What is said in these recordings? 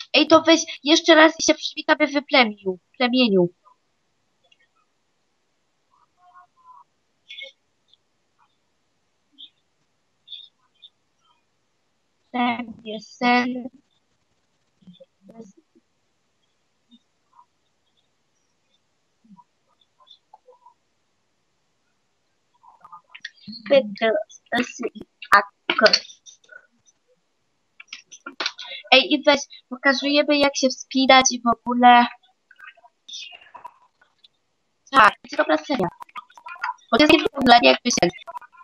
Ej, to weź jeszcze raz i się przywitamy w plemieniu. Sen, jest sen. Ej, i weź, pokazujemy jak się wspinać i w ogóle. Tak, to jest dobra seria. Bo to jest dla niej jakby sen.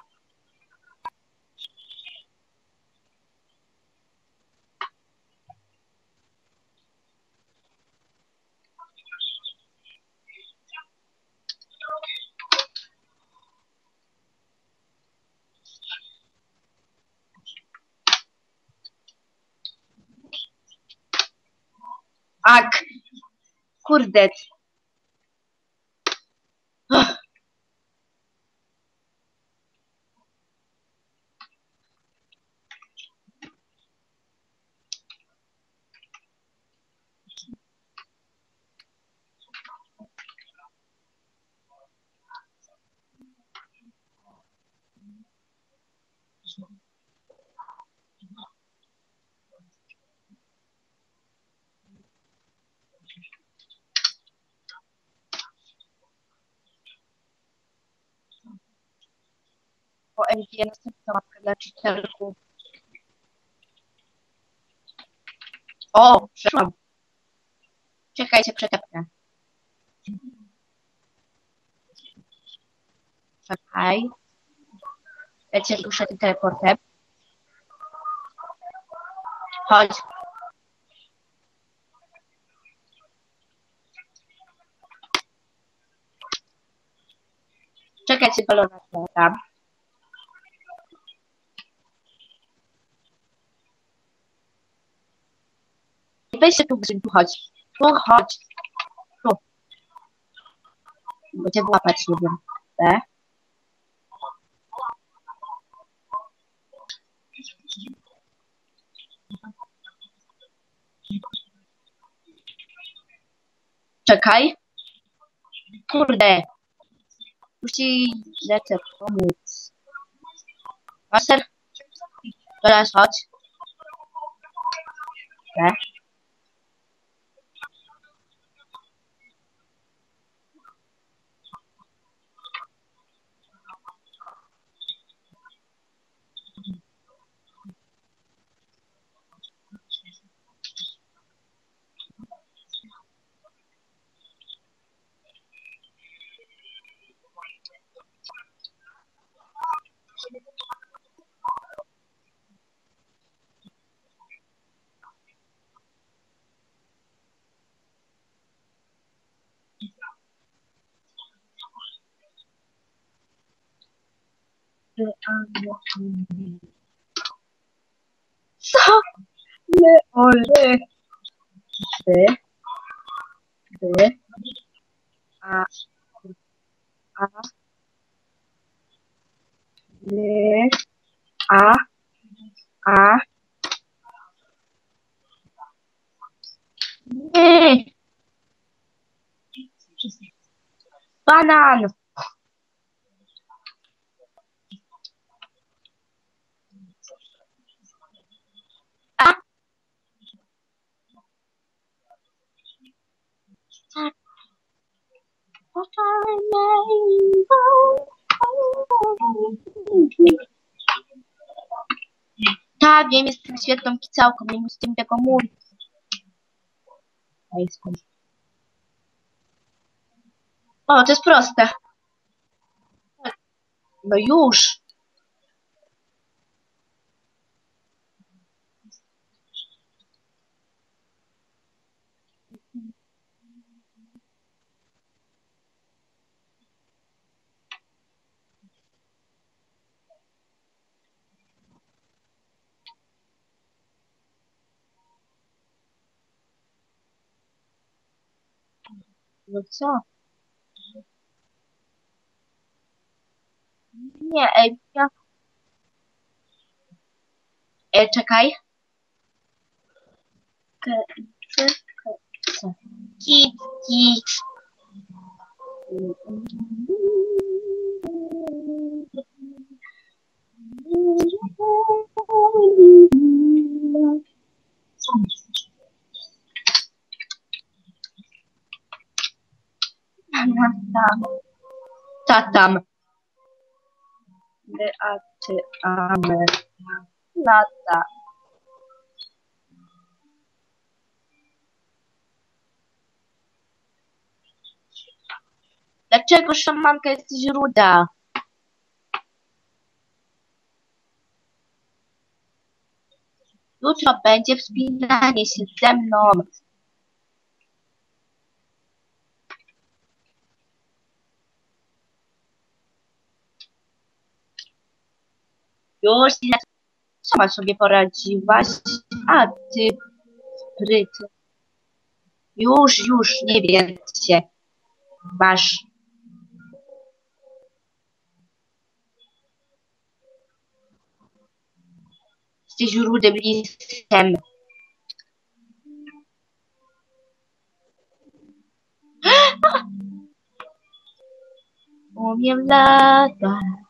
Ak, kurde. Ugh. Po MG następna mapka dla czytelników. O, przeszłam. Czekajcie, przetepnę. Czekaj. Ja cię ruszę tym teleportem. Chodź. Czekajcie, balona tam. Weź się tu, Grzyn, tu chodź. Tu chodź. Tu. Bo cię wyłapać nie wiem. E? Czekaj. Kurde. Musi lecę pomóc. Master? Teraz chodź. E? Co? Leole. By. By. A. A. By. A. A. Nie. Banan. A. Tak. What I remember. Tak, wiem, jestem świetną kicałką, nie musicie mi tego mówić. Ej, skąd? O, to jest proste. No już. No co? Nie, ej, ja... Czekaj. Kitty. Tatam. Beaty lata. Dlaczego szamanka jesteś ruda? Jutro będzie wspinanie się ze mną. Już sama sobie poradziłaś, a ty spryt. Już, nie wiem się. Masz. Jesteś rudym listem. Umiem latać.